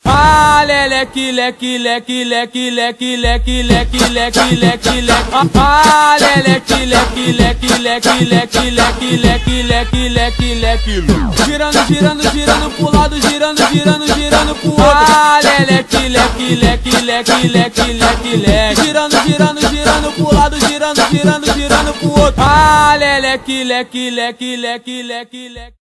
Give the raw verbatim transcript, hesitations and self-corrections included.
Ah, leleque, leque, leque, leque, leque, leque, leque, leque, leque, leque. Ah, leleque, leque, leque, leque, leque, leque, leque, leque, leque, leque. Girando, girando, girando pro lado, girando, girando, girando pro outro. Ah, leleque, leque, leque, leque, leque, leque, leque. Girando, girando, girando pro lado, girando, girando, girando pro outro. Ah, leleque, leque, leque, leque, leque, leque.